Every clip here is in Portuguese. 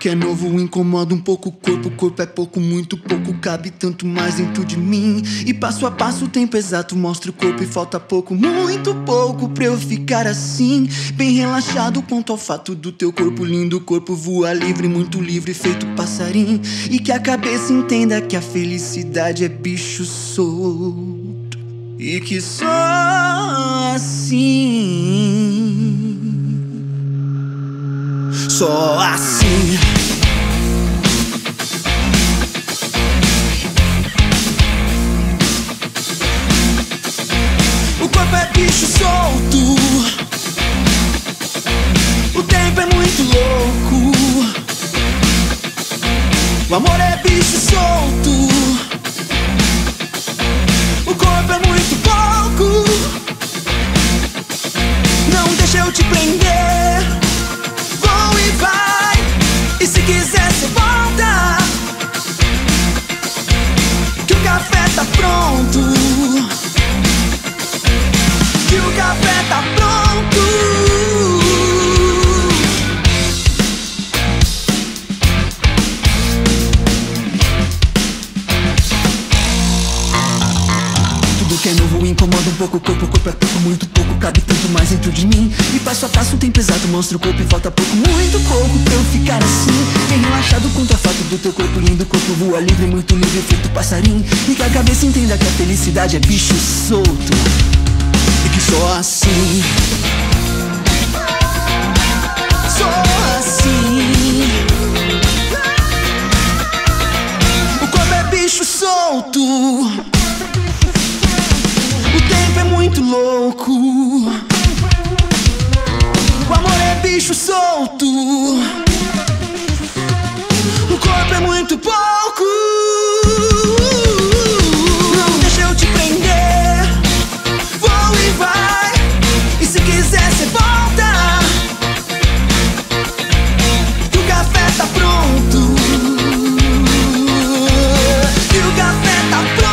que é novo incomoda um pouco o corpo. O corpo é pouco, muito pouco, cabe tanto mais dentro de mim. E passo a passo o tempo exato mostra o corpo e falta pouco, muito pouco pra eu ficar assim, bem relaxado quanto ao fato do teu corpo lindo. O corpo voa livre, muito livre, feito passarinho. E que a cabeça entenda que a felicidade é bicho solto e que só assim, só assim, o corpo é bicho solto, o tempo é muito louco, o amor é bicho solto, o corpo é muito pouco. Não deixa eu te prender, vou e vai, e se quiser cê volta, que o café tá pronto, que o café tá pronto. Que é novo incomoda um pouco o corpo é pouco, muito pouco, cabe tanto mais dentro de mim. E passo a passo o tempo exato mostra o corpo e falta pouco, muito pouco pra eu ficar assim, bem relaxado quanto a fato do teu corpo lindo. O corpo voa livre, muito livre, feito passarinho. E que a cabeça entenda que a felicidade é bicho solto e que só assim, só assim, o corpo é bicho solto, o tempo é muito louco, o amor é bicho solto, o corpo é muito pouco. Não deixa eu te prender, vou e vai, e se quiser cê volta, que o café tá pronto, que o café tá pronto.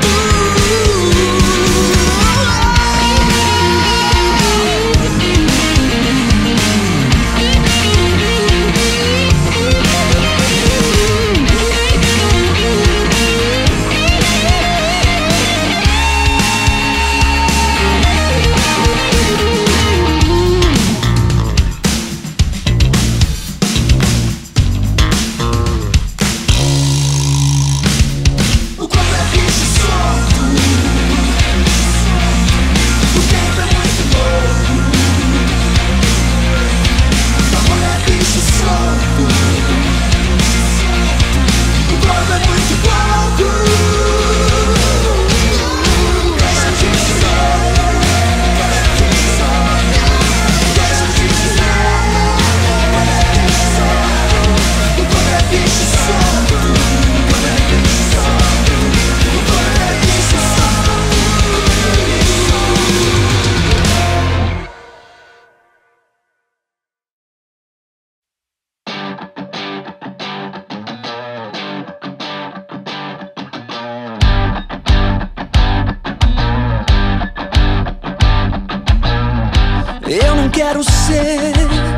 Eu não quero ser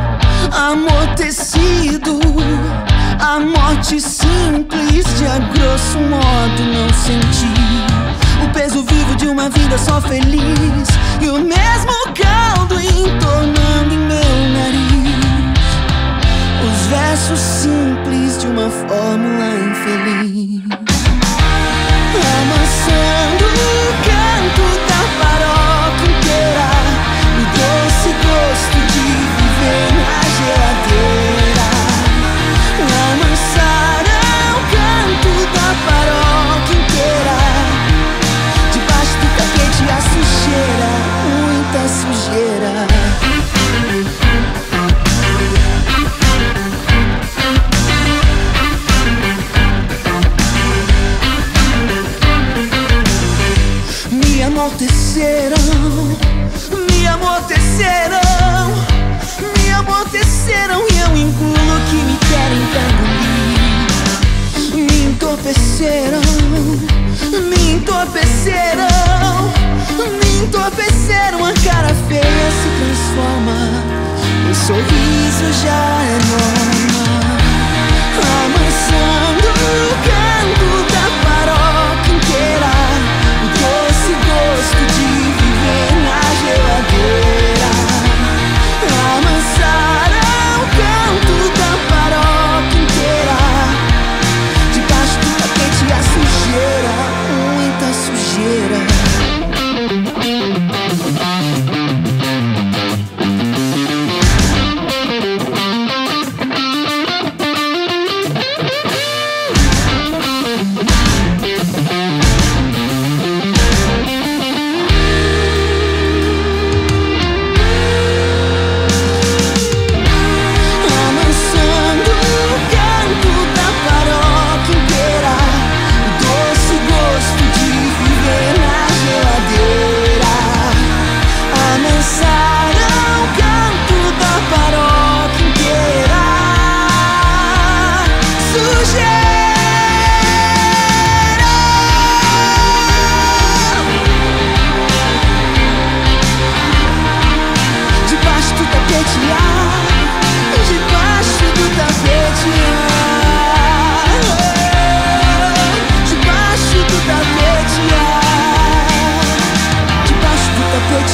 amortecido, a morte simples de a grosso modo não sentir o peso vivo de uma vida só feliz e o mesmo caldo entornando em meu nariz, os versos simples de uma fórmula infeliz, amassando o canto da farofa inteira, o doce gosto de viver na geladeira. Amassaram o canto da farofa inteira, debaixo do tapete a sujeira, muita sujeira. Me amorteceram, me amorteceram, me amorteceram e eu engulo o que me querem engolir. Me entorpeceram, me entorpeceram, me entorpeceram. A cara feia se transforma, o sorriso já é norma.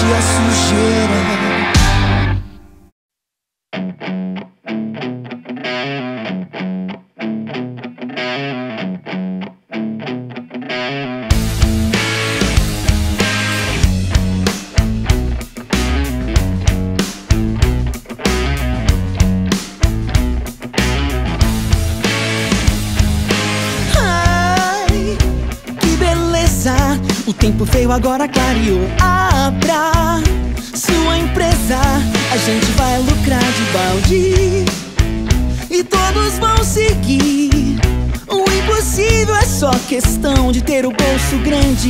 a sujeira. O tempo veio, agora clareou. Abra sua empresa, a gente vai lucrar de balde e todos vão seguir. O impossível é só questão de ter o bolso grande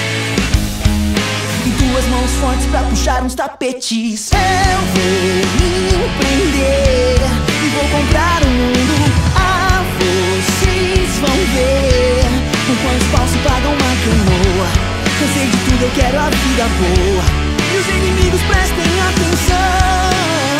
e duas mãos fortes pra puxar uns tapetes. Eu vou empreender e vou comprar o mundo. Ah, vocês vão ver com quantos paus se paga uma canoa. Cansei de tudo, eu quero a vida boa. E os inimigos prestem atenção.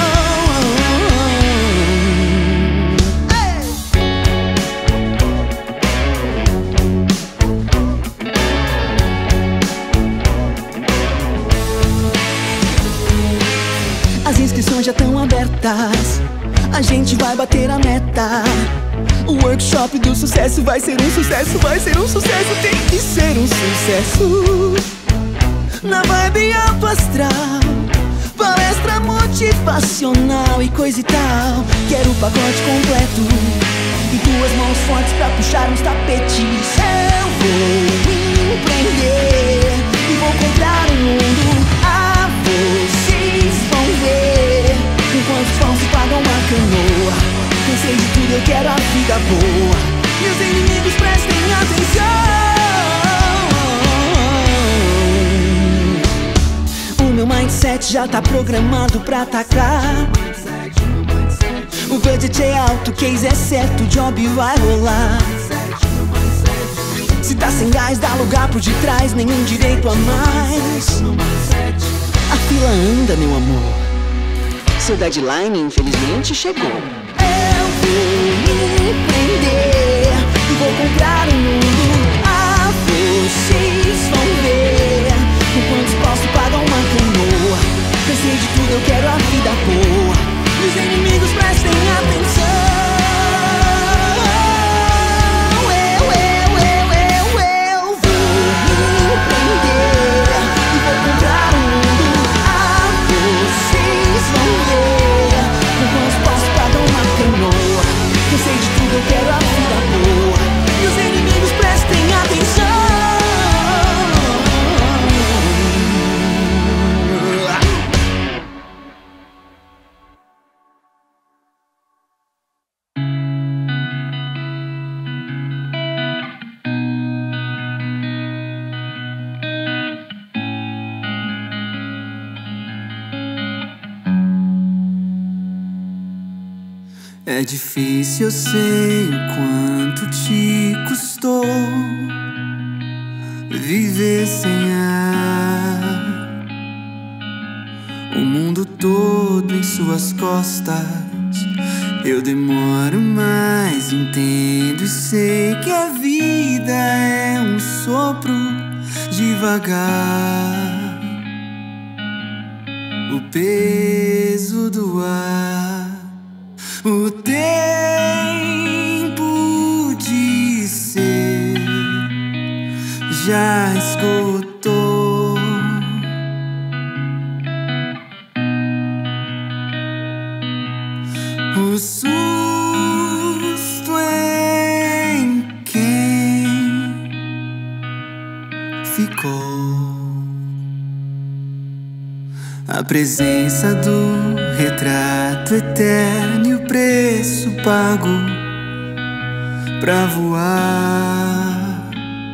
As inscrições já estão abertas, a gente vai bater a meta. O workshop do sucesso vai ser um sucesso, vai ser um sucesso, tem que ser um sucesso. Na vibe alto astral, palestra motivacional e coisa e tal. Quero o pacote completo e duas mãos fortes pra puxar uns tapetes. Eu vou empreender e vou comprar o mundo. Ah, vocês vão ver com quantos pão se paga uma canoa. Cansei de tudo, eu quero a vida boa. E os inimigos prestem atenção. O meu mindset já tá programado pra atacar. O budget é alto, o case é certo, o job vai rolar. Se tá sem gás, dá lugar pro de trás, nenhum direito a mais. A fila anda, meu amor. Seu deadline, infelizmente, chegou. Vou empreender e vou comprar o mundo. Ah, vocês vão ver com quantos posso pagar uma canoa. Cansei de tudo, eu quero a vida boa. E os inimigos prestem atenção. Eu vou empreender e vou comprar o mundo. Ah, vocês vão ver com quantos posso pagar uma canoa. Cansei de tudo, eu quero a vida boa. E os inimigos prestem atenção. É difícil, eu sei o quanto te custou viver sem ar. O mundo todo em suas costas. Eu demoro, mas entendo e sei que a vida é um sopro devagar. O peso do ar. O tempo de ser já esgotou. O susto em quem ficou. A presença do retrato eterno e o preço pago pra voar.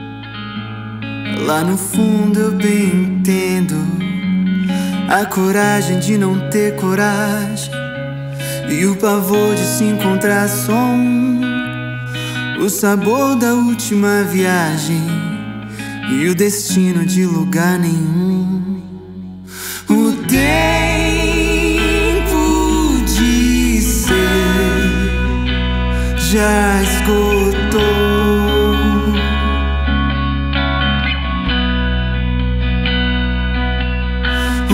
Lá no fundo eu bem entendo a coragem de não ter coragem e o pavor de se encontrar só o sabor da última viagem e o destino de lugar nenhum. O tempo de ser já esgotou. O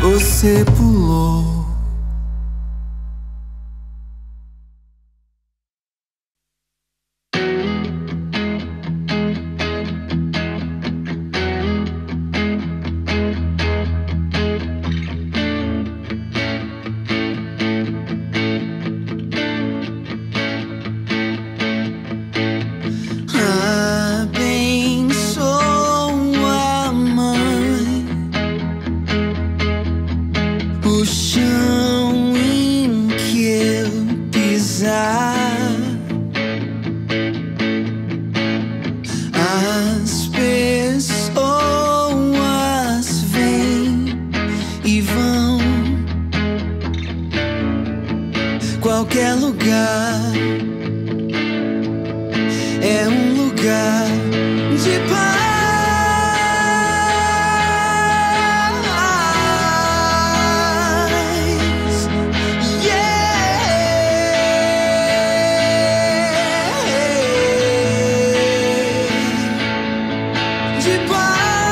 você pulou. Qualquer lugar é um lugar de paz. De paz.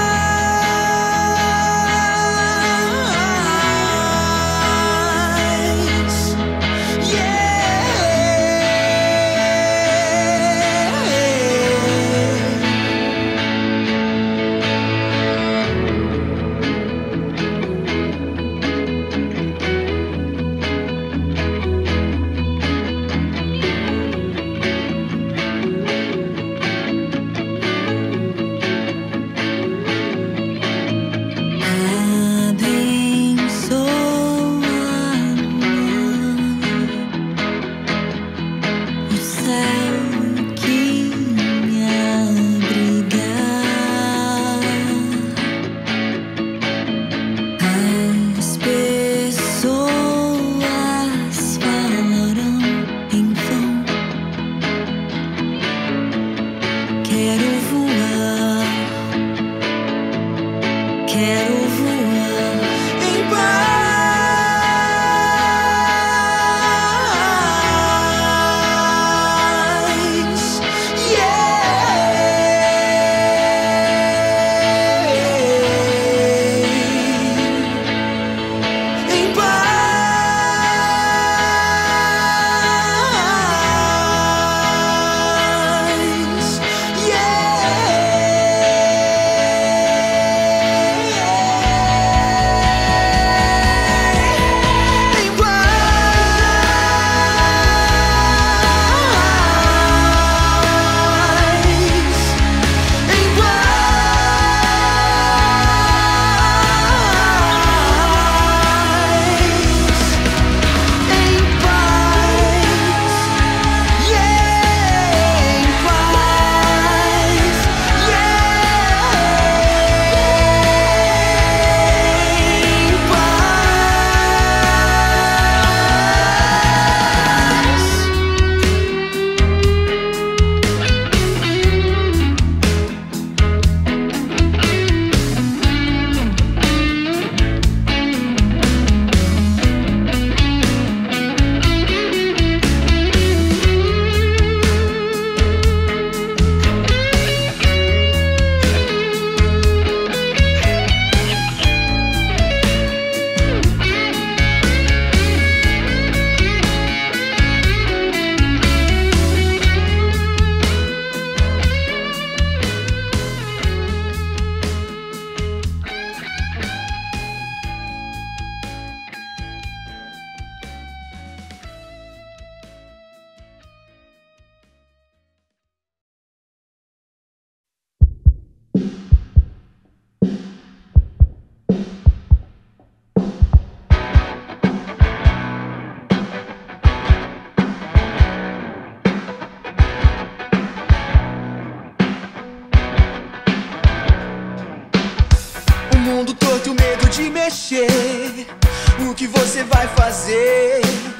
O que você vai fazer?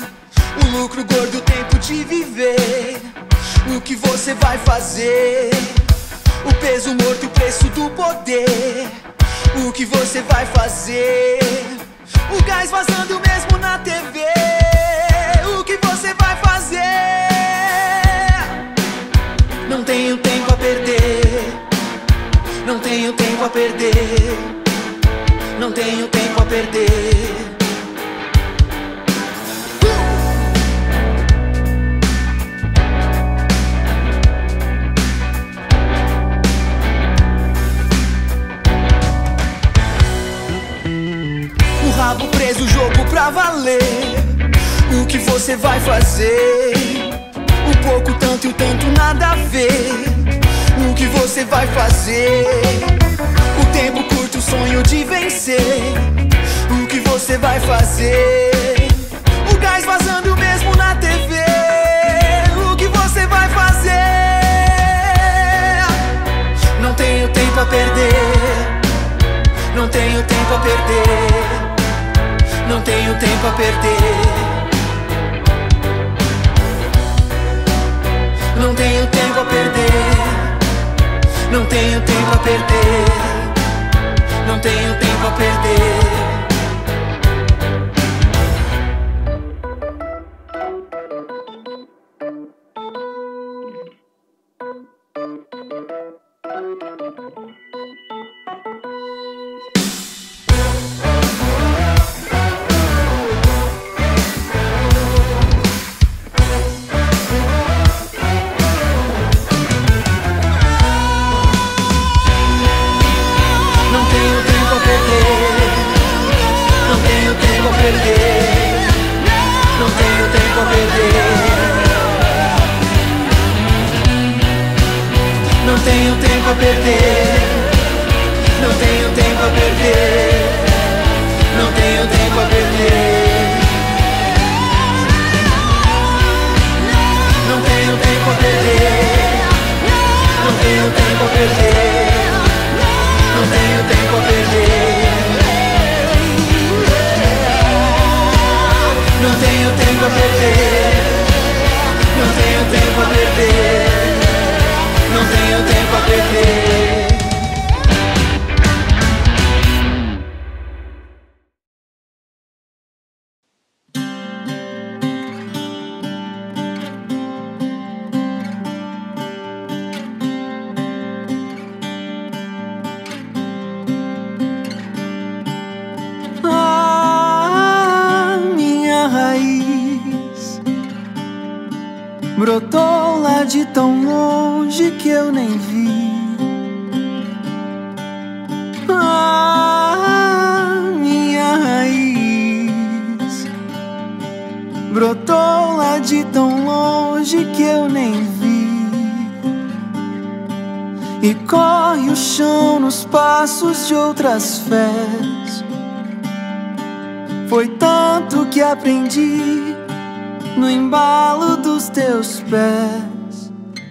O lucro gordo, o tempo de viver. O que você vai fazer? O peso morto, o preço do poder. O que você vai fazer? O gás vazando mesmo na TV. O que você vai fazer? Não tenho tempo a perder. Não tenho tempo a perder. Não tenho tempo a perder. O rabo preso, o jogo pra valer. O que você vai fazer? O pouco, tanto e o tanto nada a ver. O que você vai fazer? O tempo curto, o sonho de vencer. O que você vai fazer? O gás vazando mesmo na TV. O que você vai fazer? Não tenho tempo a perder. Não tenho tempo a perder. Não tenho tempo a perder. Não tenho tempo a perder. Não tenho tempo a perder. Não tenho tempo a perder. Não tenho tempo a perder. Não tenho tempo a perder. Não tenho tempo a perder. Não tenho tempo a perder. Não tenho tempo a perder. Não tenho tempo a perder. Não tenho tempo a perder. Não tenho tempo a perder. Não tenho tempo a perder. Minha raiz brotou lá de tão longe que eu nem vi. Minha raiz brotou lá de tão longe que eu nem vi. E corre o chão nos passos de outras fés. Foi tanto que aprendi no embalo dos teus pés.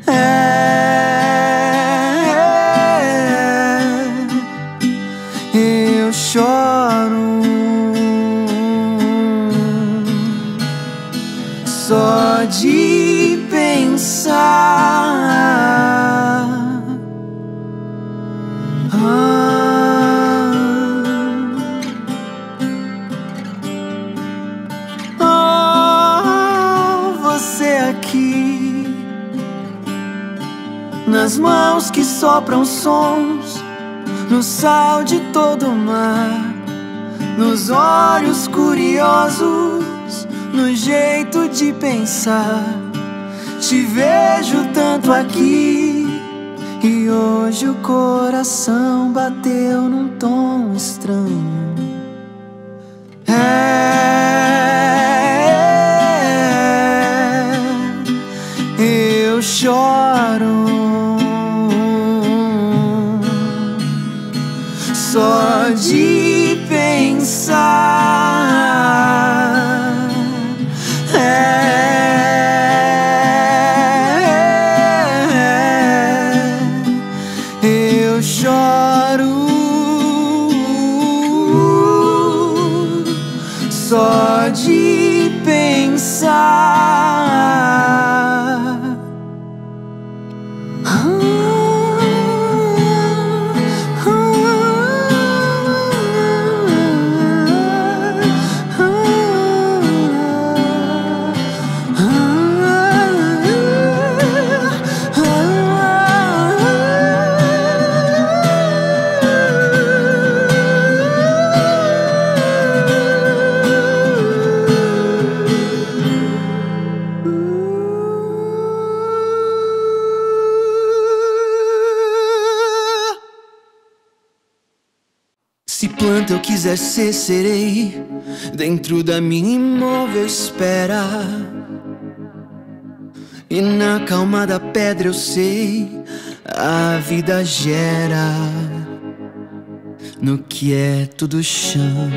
Eu choro só de pensar. Você aqui, nas mãos que sopram sons, no sal de todo o mar, nos olhos curiosos, no jeito de pensar. Te vejo tanto aqui, e hoje o coração bateu num tom estranho. Eu choro só de pensar. Eu choro só de pensar. eu quiser ser, serei. Dentro da minha imóvel espera. E na calma da pedra eu sei, a vida gera no quieto do chão,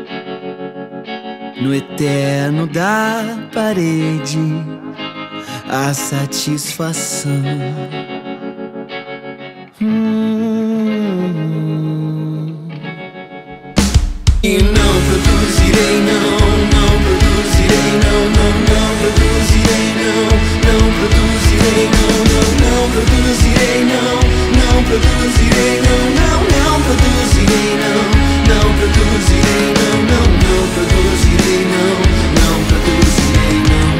no eterno da parede, a satisfação. E não produzirei, não produzirei, não produzirei, não produzirei, não produzirei, não produzirei, não produzirei, não produzirei, não produzirei, não produzirei,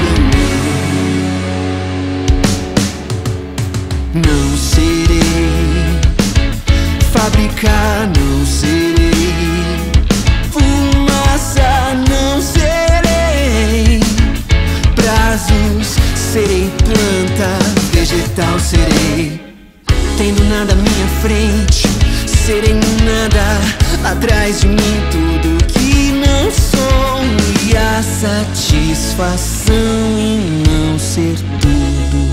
não serei fabricar, não serei fumaça, não serei prazos, serei planta, vegetal serei. Tendo nada à minha frente, serei nada atrás de mim, tudo que não sou. E a satisfação em não ser tudo.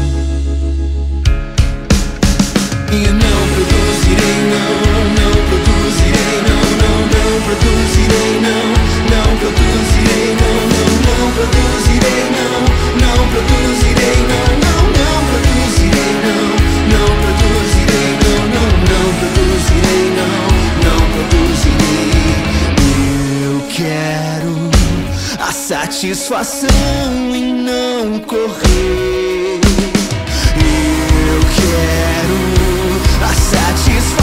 E não produzirei, não produzirei, não produzirei, não produzirei, não produzirei, não produzirei, não produzirei, não produzirei, não produzirei, não produzirei. Eu quero a satisfação em não correr. Eu quero a satisfação